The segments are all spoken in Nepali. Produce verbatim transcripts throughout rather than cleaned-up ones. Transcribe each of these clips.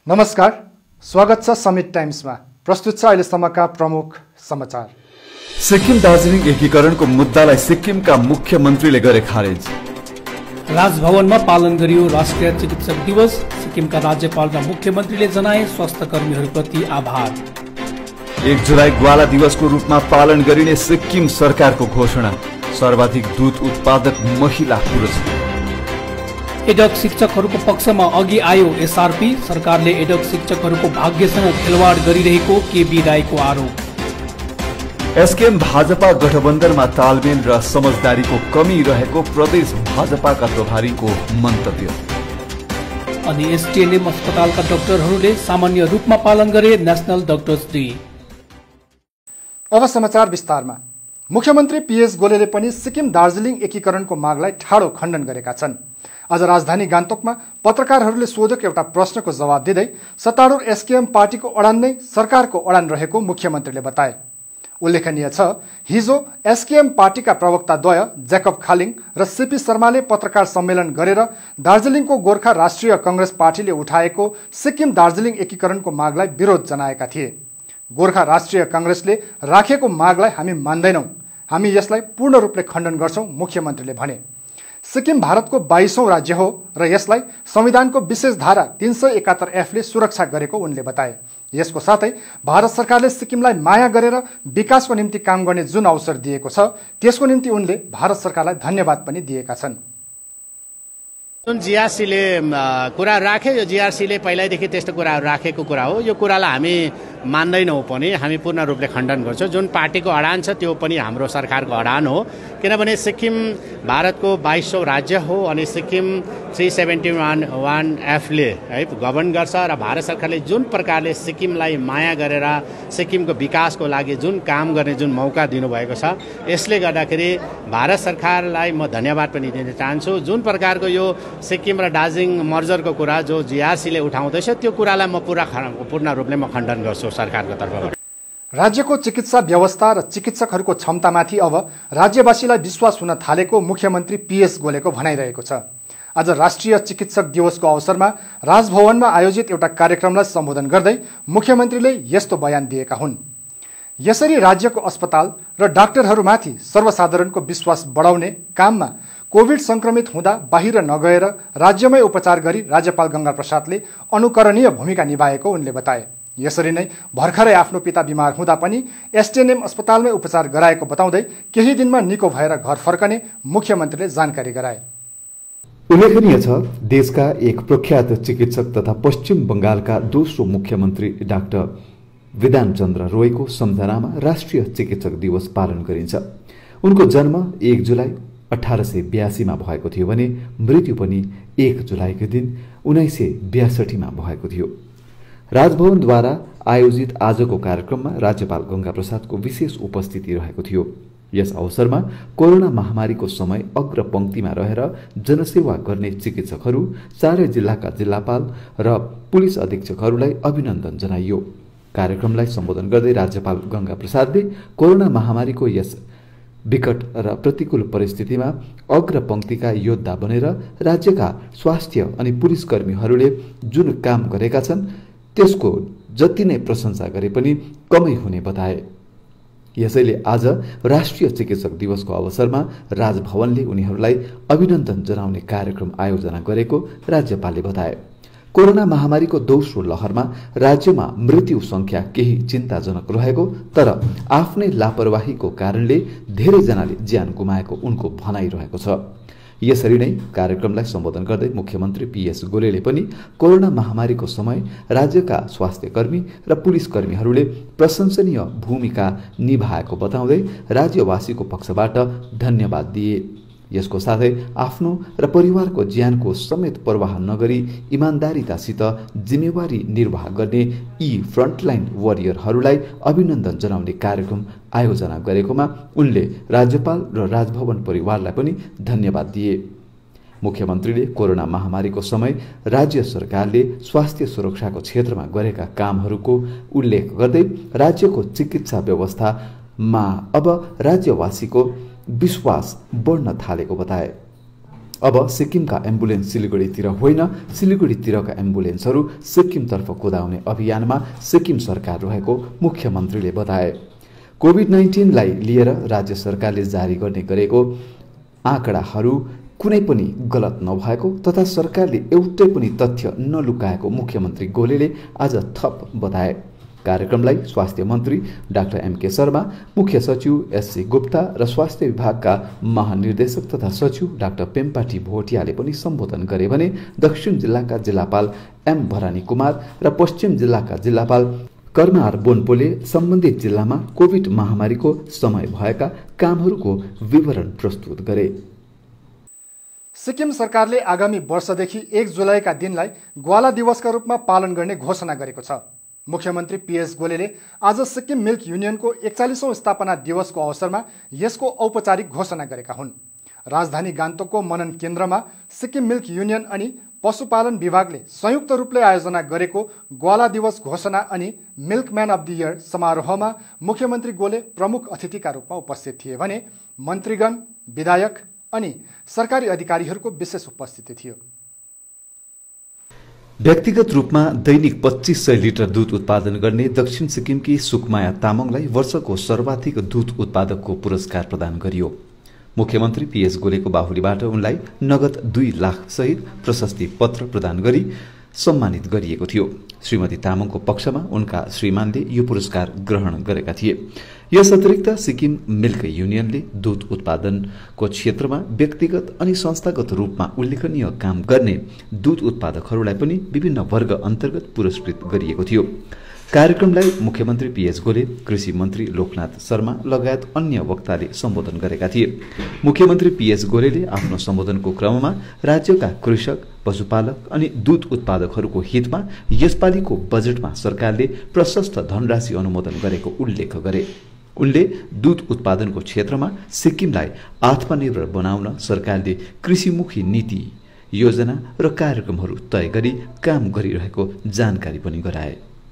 नमस्कार, स्वागत छ समिट टाइम्समा। प्रस्तुत छ अहिलेसम्मका प्रमुख समाचार। सिक्किम दार्जिलिङ एकीकरणको मुद्दालाई सिक्किमका मुख्यमन्त्रीले गरे खारेज। राजभवनमा पालन गरियो राष्ट्रिय चिकित्सक दिवस। सिक्किमका राज्यपाल र मुख्यमन्त्रीले जनाए स्वास्थ्य कर्मीहरूप्रति आभार। एक जुलाई ग्वाला दिवसको रूपमा पालन गरिने सिक्किम सरकारको घोषणा। सर्वाधिक दूध उत्पादक महिला पुरुष। एडक शिक्षकहरूको पक्षमा अघि आयो एसआरपी। सरकारले एडक शिक्षकहरूको भाग्यसँग खेलवाड गरिरहेको केबी राईको आरोप। एसकेएम भाजपा गठबन्धनमा तालमेल र समझदारीको कमी रहेको प्रदेश भाजपाका प्रभारीको मन्तव्य। अनि एसटीएनएम अस्पतालका डाक्टरहरूले सामान्य रूपमा पालन गरे नेशनल डाक्टर्स डे। अब समाचार विस्तारमा। मुख्यमन्त्री पीएस गोलेले पनि सिक्किम दार्जिलिङ एकीकरणको मागलाई ठाडो खण्डन गरेका छन्। आज राजधानी गान्तोकमा पत्रकारहरूले सोधेको एउटा प्रश्नको जवाब दिँदै सत्तारूढ एसकेएम पार्टीको अडान नै सरकारको अडान रहेको मुख्यमन्त्रीले बताए। उल्लेखनीय छ, हिजो एसकेएम पार्टीका प्रवक्ताद्वय ज्याकब खालिङ र सीपी शर्माले पत्रकार सम्मेलन गरेर दार्जिलिङको गोर्खा राष्ट्रिय कांग्रेस पार्टीले उठाएको सिक्किम दार्जिलिङ एकीकरणको मागलाई विरोध जनाएका थिए। गोर्खा राष्ट्रिय कांग्रेसले राखेको मागलाई हामी मान्दैनौं, हामी यसलाई पूर्ण रूपले खण्डन गर्छौं, मुख्यमन्त्रीले भने। सिक्किम भारतको बाइसौं राज्य हो र यसलाई संविधानको विशेष धारा तीन सय एकात्तर एफले सुरक्षा गरेको उनले बताए। यसको साथै भारत सरकारले सिक्किमलाई माया गरेर विकासको निम्ति काम गर्ने जुन अवसर दिएको छ त्यसको निम्ति उनले भारत सरकारलाई धन्यवाद पनि दिएका छन्। जुन जीआरसीले कुरा राखे, यो जीआरसीले पहिल्यैदेखि त्यस्तो कुराहरू राखेको कुरा हो। यो कुरालाई हामी मान्दैनौँ पनि, हामी पूर्ण रूपले खण्डन गर्छौँ। जुन पार्टीको अडान छ त्यो पनि हाम्रो सरकारको अडान हो, किनभने सिक्किम भारतको बाइसौं राज्य हो अनि Sikkim three seventy one one एफले है गभर्न गर्छ र भारत सरकारले जुन प्रकारले सिक्किमलाई माया गरेर सिक्किमको विकासको लागि जुन काम गर्ने जुन मौका दिनुभएको छ, यसले गर्दाखेरि भारत सरकारलाई म धन्यवाद पनि दिन चाहन्छु। जुन प्रकारको यो सिक्किम र दार्जिलिङ मर्जरको कुरा जो जीआरसीले उठाउँदैछ त्यो कुरालाई म पुरा पूर्ण रूपले म खण्डन गर्छु सरकारको तर्फबाट। राज्यको चिकित्सा व्यवस्था र चिकित्सकहरूको क्षमतामाथि अब राज्यवासीलाई विश्वास हुन थालेको मुख्यमन्त्री पीएस गोलेको भनाइरहेको छ। आज राष्ट्रिय चिकित्सक दिवसको अवसरमा राजभवनमा आयोजित एउटा कार्यक्रमलाई सम्बोधन गर्दै मुख्यमन्त्रीले यस्तो बयान दिएका हुन्। यसरी राज्यको अस्पताल र डाक्टरहरूमाथि सर्वसाधारणको विश्वास बढाउने काममा कोभिड संक्रमित हुँदा बाहिर नगएर राज्यमै उपचार गरी राज्यपाल गंगा प्रसादले अनुकरणीय भूमिका निभाएको उनले बताए। यसरी नै भर्खरै आफ्नो पिता बिमार हुँदा पनि एसटीएनएम अस्पतालमै उपचार गराएको बताउँदै केही दिनमा निको भएर घर फर्कने मुख्यमन्त्रीले जानकारी गराए। उल्लेखनीय छ, देशका एक प्रख्यात चिकित्सक तथा पश्चिम बंगालका दोस्रो मुख्यमन्त्री डाक्टर विधान चन्द्र रोयको सम्झनामा राष्ट्रिय चिकित्सक दिवस पालन गरिन्छ। उनको जन्म एक जुलाई अठारह सय बयासीमा भएको थियो भने मृत्यु पनि एक जुलाईको दिन उन्नाइस सय ब्यासठीमा भएको थियो। राजभवनद्वारा आयोजित आजको कार्यक्रममा राज्यपाल गंगा प्रसादको विशेष उपस्थिति रहेको थियो। यस अवसरमा कोरोना महामारीको समय अग्र पंक्तिमा रहेर जनसेवा गर्ने चिकित्सकहरू, चारै जिल्लाका जिल्लापाल र पुलिस अधीक्षकहरूलाई अभिनन्दन जनाइयो। कार्यक्रमलाई सम्बोधन गर्दै राज्यपाल गंगा प्रसादले कोरोना महामारीको यस विकट र प्रतिकूल परिस्थितिमा अग्र पंक्तिका योद्धा बनेर राज्यका स्वास्थ्य अनि पुलिस कर्मीहरूले जुन काम गरेका छन् त्यसको जति नै प्रशंसा गरे पनि कमै हुने बताए। यसैले आज राष्ट्रिय चिकित्सक दिवसको अवसरमा राजभवनले उनीहरूलाई अभिनन्दन जनाउने कार्यक्रम आयोजना गरेको राज्यपालले बताए। कोरोना महामारीको दोस्रो लहरमा राज्यमा मृत्यु संख्या केही चिन्ताजनक रहेको तर आफ्नै लापरवाहीको कारणले धेरैजनाले ज्यान गुमाएको उनको भनाइरहेको छ। यसरी नै कार्यक्रमलाई सम्बोधन गर्दै मुख्यमन्त्री पीएस गोलेले पनि कोरोना महामारीको समय राज्यका स्वास्थ्य कर्मी र पुलिस कर्मीहरूले प्रशंसनीय भूमिका निभाएको बताउँदै राज्यवासीको पक्षबाट धन्यवाद दिए। यसको साथै आफ्नो र परिवारको ज्यानको समेत परवाह नगरी इमानदारीतासित जिम्मेवारी निर्वाह गर्ने यी फ्रन्टलाइन वरियरहरूलाई अभिनन्दन जनाउने कार्यक्रम आयोजना गरेकोमा उनले राज्यपाल र राजभवन परिवारलाई पनि धन्यवाद दिए। मुख्यमन्त्रीले कोरोना महामारीको समय राज्य सरकारले स्वास्थ्य सुरक्षाको क्षेत्रमा गरेका कामहरूको उल्लेख गर्दै राज्यको चिकित्सा व्यवस्थामा अब राज्यवासीको विश्वास बढ्न थालेको बताए। अब सिक्किमका एम्बुलेन्स सिलिगुडीतिर होइन, सिलिगुडीतिरका एम्बुलेन्सहरू सिक्किमतर्फ कुदाउने अभियानमा सिक्किम सरकार रहेको मुख्यमन्त्रीले बताए। कोभिड नाइन्टिनलाई लिएर राज्य सरकारले जारी गर्ने गरेको आँकडाहरू कुनै पनि गलत नभएको तथा सरकारले एउटै पनि तथ्य नलुकाएको मुख्यमन्त्री गोलेले आज थप बताए। कार्यक्रमलाई स्वास्थ्य मन्त्री डाक्टर एम के शर्मा, मुख्य सचिव एस सी गुप्ता र स्वास्थ्य विभागका महानिर्देशक तथा सचिव डाक्टर पेम्पाटी भोटियाले पनि सम्बोधन गरे भने दक्षिण जिल्लाका जिल्लापाल एम भरानी कुमार र पश्चिम जिल्लाका जिल्लापाल कर्मार बोन्पोले सम्बन्धित जिल्लामा कोभिड महामारीको समय भएका कामहरूको विवरण प्रस्तुत गरे। सिक्किम सरकारले आगामी वर्षदेखि एक जुलाईका दिनलाई ग्वाला दिवसका रूपमा पालन गर्ने घोषणा गरेको छ। मुख्यमन्त्री पीएस गोलेले आज सिक्किम मिल्क युनियनको एकचालिसौं स्थापना दिवसको अवसरमा यसको औपचारिक घोषणा गरेका हुन्। राजधानी गान्तोकको मनन केन्द्रमा सिक्किम मिल्क युनियन अनि पशुपालन विभागले संयुक्त रूपले आयोजना गरेको ग्वाला दिवस घोषणा अनि मिल्कम्यान अफ द इयर समारोहमा मुख्यमन्त्री गोले प्रमुख अतिथिका रूपमा उपस्थित थिए भने मन्त्रीगण, विधायक अनि सरकारी अधिकारीहरूको विशेष उपस्थिति थियो। व्यक्तिगत रूपमा दैनिक पच्चीस सय लिटर दूध उत्पादन गर्ने दक्षिण सिक्किमकी सुकमाया तामाङलाई वर्षको सर्वाधिक दूध उत्पादकको पुरस्कार प्रदान गरियो। मुख्यमन्त्री पीएस गोलेको बाहुलीबाट उनलाई नगद दुई लाख सहित प्रशस्ति पत्र प्रदान गरी सम्मानित गरिएको थियो। श्रीमती तामाङको पक्षमा उनका श्रीमानले यो पुरस्कार ग्रहण गरेका थिए। यस अतिरिक्त सिक्किम मिल्क युनियनले दूध उत्पादनको क्षेत्रमा व्यक्तिगत अनि संस्थागत रूपमा उल्लेखनीय काम गर्ने दूध उत्पादकहरूलाई पनि विभिन्न वर्ग अन्तर्गत पुरस्कृत गरिएको थियो। कार्यक्रमलाई मुख्यमन्त्री पीएस गोले, कृषि मन्त्री लोकनाथ शर्मा लगायत अन्य वक्ताले सम्बोधन गरेका थिए। मुख्यमन्त्री पीएस गोलेले आफ्नो सम्बोधनको क्रममा राज्यका कृषक, पशुपालक अनि दूध उत्पादकहरूको हितमा यसपालिको बजेटमा सरकारले प्रशस्त धनराशि अनुमोदन गरेको उल्लेख गरे। उनले दूध उत्पादनको क्षेत्रमा सिक्किमलाई आत्मनिर्भर बनाउन सरकारले कृषिमुखी नीति, योजना र कार्यक्रमहरू तय गरी काम गरिरहेको जानकारी पनि गराए।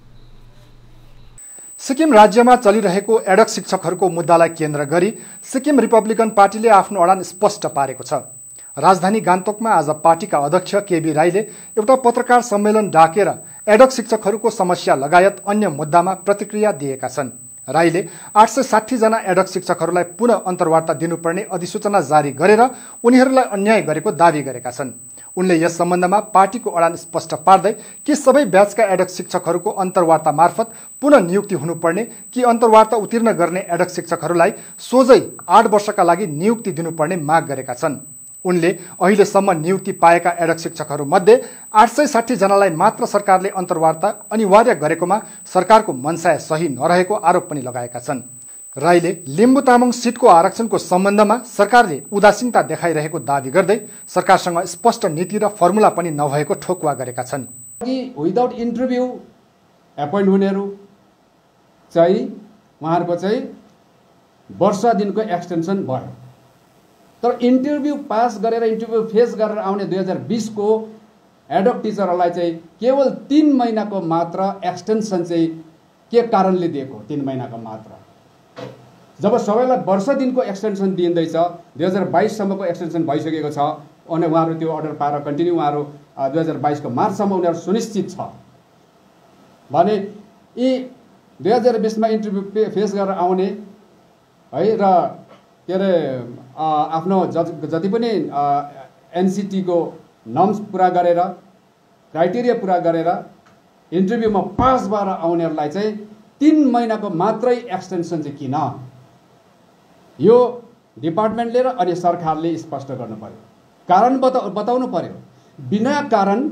सिक्किम राज्यमा चलिरहेको एडक शिक्षकहरूको मुद्दालाई केन्द्र गरी सिक्किम रिपब्लिकन पार्टीले आफ्नो अडान स्पष्ट पारेको छ। राजधानी गान्तोकमा आज पार्टीका अध्यक्ष केबी राईले एउटा पत्रकार सम्मेलन डाकेर एडक शिक्षकहरूको समस्या लगायत अन्य मुद्दामा प्रतिक्रिया दिएका छन्। राईले आठ सय साठी जना एडक शिक्षकहरूलाई पुनः अन्तर्वार्ता दिनुपर्ने अधिसूचना जारी गरेर उनीहरूलाई अन्याय गरेको दावी गरेका छन्। उनले यस सम्बन्धमा पार्टीको अडान स्पष्ट पार्दै कि सबै ब्याचका एडक शिक्षकहरूको अन्तर्वार्ता मार्फत पुनः नियुक्ति हुनुपर्ने कि अन्तर्वार्ता उत्तीर्ण गर्ने एडक शिक्षकहरूलाई सोझै आठ वर्षका लागि नियुक्ति दिनुपर्ने माग गरेका छन्। उनले अहिलेसम्म नियुक्ति पाएका एडक शिक्षकहरूमध्ये आठ सय साठी जनालाई मात्र सरकारले अन्तर्वार्ता अनिवार्य गरेकोमा सरकारको मनसाय सही नरहेको आरोप पनि लगाएका छन्। राईले लिम्बू तामाङ सिटको आरक्षणको सम्बन्धमा सरकारले उदासीनता देखाइरहेको दावी गर्दै सरकारसँग स्पष्ट नीति र फर्मुला पनि नभएको ठोकुवा गरेका छन्। विदाउट इन्टरभ्यू एपोइन्ट हुनेहरू चाहिँ उहाँहरूको चाहिँ वर्ष दिनको एक्सटेन्सन भयो, तर इन्टरभ्यू पास गरेर इन्टरभ्यू फेस गरेर आउने दुई हजार बिसको एडक टिचरहरूलाई चाहिँ केवल तीन महिनाको मात्र एक्सटेन्सन चाहिँ के कारणले दिएको? तीन महिनाको मात्र, जब सबैलाई वर्ष दिनको एक्सटेन्सन दिँदैछ, दुई हजार बाइससम्मको एक्सटेन्सन भइसकेको छ अनि उहाँहरू त्यो अर्डर पाएर कन्टिन्यू उहाँहरू दुई हजार बाइसको मार्चसम्म उनीहरू सुनिश्चित छ भने यी दुई हजार बिसमा इन्टरभ्यू फेस गरेर आउने है र के अरे आफ्नो जति पनि एनसिटीको नर्म्स पुरा गरेर, क्राइटेरिया पुरा गरेर इन्टरभ्यूमा पास भएर आउनेहरूलाई चाहिँ तीन महिनाको मात्रै एक्सटेन्सन चाहिँ किन? यो डिपार्टमेन्टले र अनि सरकारले स्पष्ट गर्नु पर्यो, कारण बता बताउनु पर्यो। बिना कारण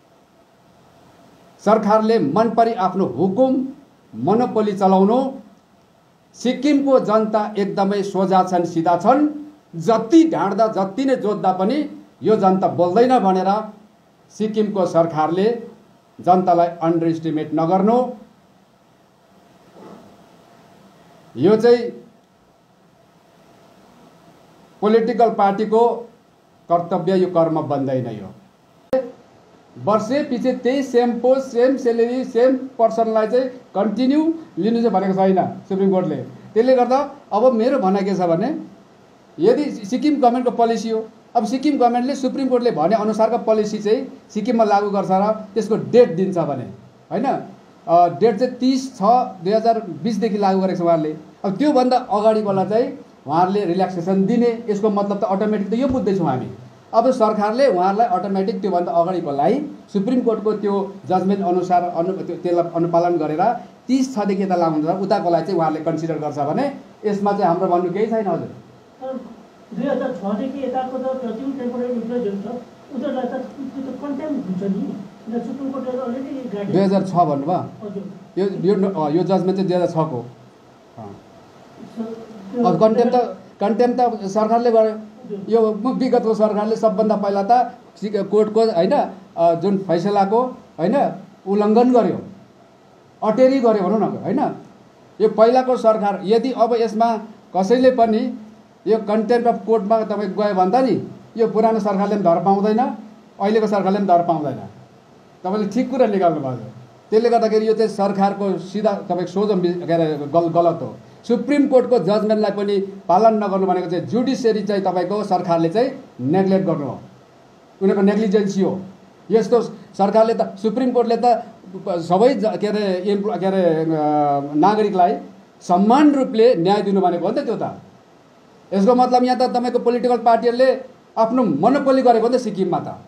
सरकारले मनपरी आफ्नो हुकुम मोनोपोली चलाउनु, सिक्किमको जनता एकदमै सोझा छन्, सिधा छन्, जति ढाँड्दा जति नै जोत्दा पनि यो जनता बोल्दैन भनेर सिक्किमको सरकारले जनतालाई अन्डर एस्टिमेट नगर्नु, यो चाहिँ पोलिटिकल पार्टीको कर्तव्य, यो कर्म बन्दैन। यो वर्षे पछि त्यही same post, same salary, same पर्सनलाई चाहिँ कन्टिन्यू लिनु चाहिँ भनेको छैन सुप्रिम कोर्टले। त्यसले गर्दा अब मेरो भनाइ के छ भने यदि सिक्किम गभर्मेन्टको पोलिसी हो अब सिक्किम गभर्मेन्टले सुप्रिम कोर्टले भने अनुसारको पोलिसी चाहिँ सिक्किममा लागू गर्छ र त्यसको डेट दिन्छ भने होइन डेट चाहिँ तीस छ दुई हजार बिसदेखि लागू गरेको छ उहाँहरूले। अब त्योभन्दा अगाडिकोलाई चाहिँ उहाँहरूले रिल्याक्सेसन दिने, यसको मतलब त अटोमेटिक त यो बुझ्दैछौँ हामी। अब सरकारले उहाँहरूलाई अटोमेटिक त्योभन्दा अगाडिकोलाई सुप्रिम कोर्टको त्यो जजमेन्ट अनुसार अनु त्यसलाई अनुपालन गरेर तीस छदेखि यता लागु हुन्छ, उताकोलाई चाहिँ उहाँहरूले कन्सिडर गर्छ भने यसमा चाहिँ हाम्रो भन्नु केही छैन। हजुर दुई हजार छदेखि यताको त जुन टेम्पोरेरी इम्प्लोइज हुन्छ उनीहरूलाई त त्यो कन्टेम्प हुन्छ नि, सुप्रिम कोर्टले अलरेडी दुई हजार छ भन्नुभयो। यो यो यो जजमेन्ट चाहिँ दुई हजार छको। अब कन्टेम्प त कन्टेम्प त सरकारले गर्यो। यो विगतको सरकारले सबभन्दा पहिला त कोर्टको होइन जुन फैसलाको होइन उल्लङ्घन गर्यो, अटेरी गर्यो भनौँ न होइन। यो पहिलाको सरकार यदि अब यसमा कसैले पनि यो कन्टेम्प अफ कोर्टमा तपाईँ गयो भने त नि यो पुरानो सरकारले पनि धर पाउँदैन, अहिलेको सरकारले पनि धर पाउँदैन। तपाईँले ठिक कुरा निकाल्नु भएको छ। त्यसले गर्दाखेरि यो चाहिँ सरकारको सिधा तपाईँको सोझो के अरे गल गलत हो। सुप्रिम कोर्टको जजमेन्टलाई पनि पालन नगर्नु भनेको चाहिँ जुडिसियरी चाहिँ तपाईँको सरकारले चाहिँ नेग्लेक्ट गर्नु हो, उनीहरूको नेग्लिजेन्सी हो। यस्तो सरकारले त सुप्रिम कोर्टले त सबै के अरे इम्प्लो के अरे नागरिकलाई समान रूपले न्याय दिनु भनेको हो नि त त्यो त। यसको मतलब यहाँ त तपाईँको पोलिटिकल पार्टीहरूले आफ्नो मोनोपोली गरेको हो नि त सिक्किममा त।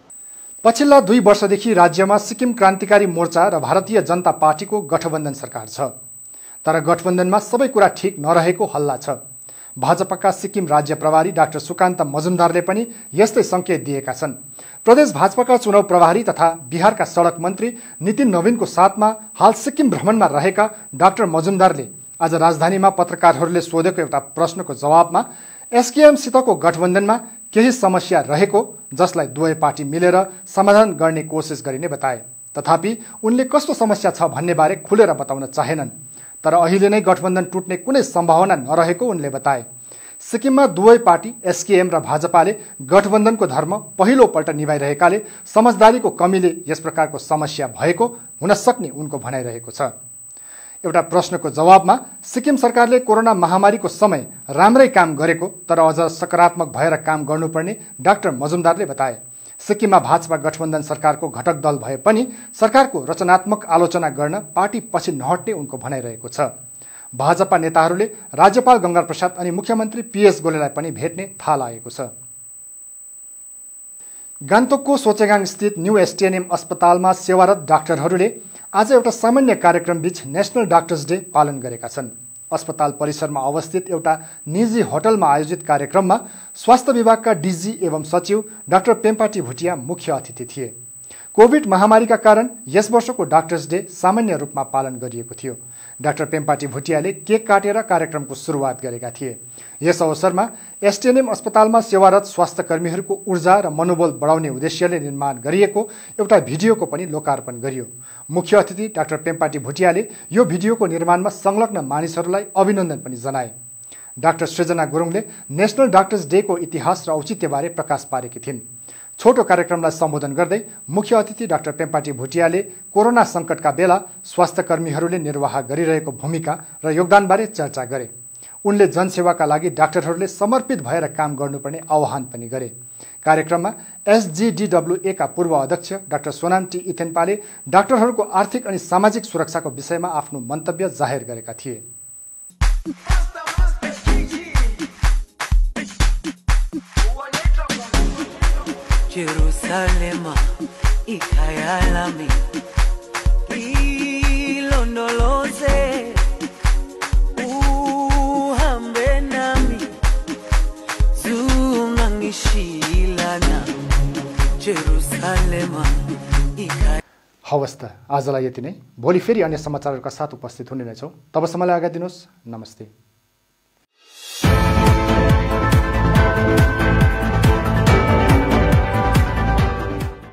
पछिल्ला दुई वर्षदेखि राज्यमा सिक्किम क्रान्तिकारी मोर्चा र भारतीय जनता पार्टीको गठबन्धन सरकार छ, तर गठबन्धनमा सबै कुरा ठिक नरहेको हल्ला छ। भाजपाका सिक्किम राज्य प्रभारी डाक्टर सुकान्त मजुमदारले पनि यस्तै संकेत दिएका छन्। प्रदेश भाजपाका चुनाव प्रभारी तथा बिहारका सडक मन्त्री नितिन नवीनको साथमा हाल सिक्किम भ्रमणमा रहेका डाक्टर मजुमदारले आज राजधानीमा पत्रकारहरूले सोधेको एउटा प्रश्नको जवाबमा एसकेएमसितको गठबन्धनमा केही समस्या रहेको जसलाई दुवै पार्टी मिलेर समाधान गर्ने कोसिस गरिने बताए। तथापि उनले कस्तो समस्या छ भन्ने बारे खुलेर बताउन चाहेनन्, तर अहिले नै गठबन्धन टुट्ने कुनै सम्भावना नरहेको उनले बताए। सिक्किममा दुवै पार्टी एसकेएम र भाजपाले गठबन्धनको धर्म पहिलोपल्ट निभाइरहेकाले समझदारीको कमीले यस प्रकारको समस्या भएको हुन सक्ने उनको भनाइरहेको छ। एउटा प्रश्नको जवाबमा सिक्किम सरकारले कोरोना महामारीको समय राम्रै काम गरेको तर अझ सकारात्मक भएर काम गर्नुपर्ने डाक्टर मजुमदारले बताए। सिक्किममा भाजपा गठबन्धन सरकारको घटक दल भए पनि सरकारको रचनात्मक आलोचना गर्न पार्टी पछि नहट्ने उनको भनाइरहेको छ। भाजपा नेताहरूले राज्यपाल गंगार प्रसाद अनि मुख्यमन्त्री पीएस गोलेलाई पनि भेट्ने थाहा लागेको छ। गान्तोकको सोचेगाङ स्थित न्यू एसटीएनएम अस्पतालमा सेवारत डाक्टरहरूले आज एउटा सामान्य कार्यक्रम बीच नेशनल डाक्टर्स डे पालन गरेका छन्। अस्पताल परिसरमा अवस्थित एउटा निजी होटलमा आयोजित कार्यक्रममा स्वास्थ्य विभागका डीजी एवं सचिव डाक्टर पेम्पाटी भुटिया मुख्य अतिथि थिए। कोभिड महामारीका कारण यस वर्षको डाक्टर्स डे सामान्य रूपमा पालन गरिएको थियो। डाक्टर पेम्पाटी भुटियाले केक काटेर कार्यक्रमको सुरुवात गरेका थिए। यस अवसरमा एसटीएनएम अस्पतालमा सेवारत स्वास्थ्य कर्मीहरूको ऊर्जा र मनोबल बढाउने उद्देश्यले निर्माण गरिएको एउटा भिडियोको पनि लोकार्पण गरियो। मुख्य अतिथि डाक्टर पेम्पाटी भुटियाले यो भिडियोको निर्माणमा संलग्न मानिसहरूलाई अभिनन्दन पनि जनाए। डाक्टर सृजना गुरुङले नेशनल डाक्टर्स डेको इतिहास र औचित्यबारे प्रकाश पारेकी थिइन्। छोटो कार्यक्रमलाई सम्बोधन गर्दै मुख्य अतिथि डाक्टर पेम्पाटी भुटियाले कोरोना संकटका बेला स्वास्थ्य कर्मीहरूले निर्वाह गरिरहेको भूमिका र योगदानबारे चर्चा गरे। उनले जनसेवाका लागि डाक्टरहरूले समर्पित भएर काम गर्नुपर्ने आह्वान पनि गरे। कार्यक्रममा एसजीडीडब्ल्यूए का पूर्व अध्यक्ष डाक्टर सोनाम टी इथेन्पाले डाक्टरहरूको आर्थिक अनि सामाजिक सुरक्षाको विषयमा आफ्नो मन्तव्य जाहेर गरेका थिए। Jerusalem, ikayalami, ilondoloze, uhambe nami, zungangishilana, Jerusalem, ikayalami. हवस् त आजलाई यति नै। भोलि फेरि अन्य समाचारहरूका साथ उपस्थित हुने नै छौँ। तबसम्मलाई आज्ञा दिनुहोस्। नमस्ते।